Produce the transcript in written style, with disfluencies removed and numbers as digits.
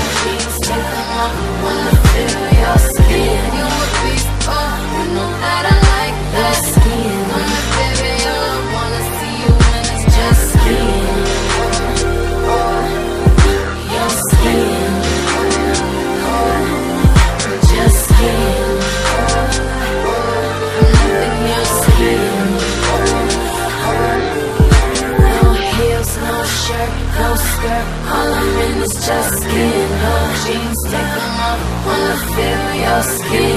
jeans, take them off, wanna feel your skin. You a beast, oh, you know that I like that skin. Come here, baby, all I wanna see you when it's just skin. Your skin, just skin. I'm loving your skin. No heels, no shirt, no skirt, all I'm in is just skin. No jeans, take them off, wanna feel your skin.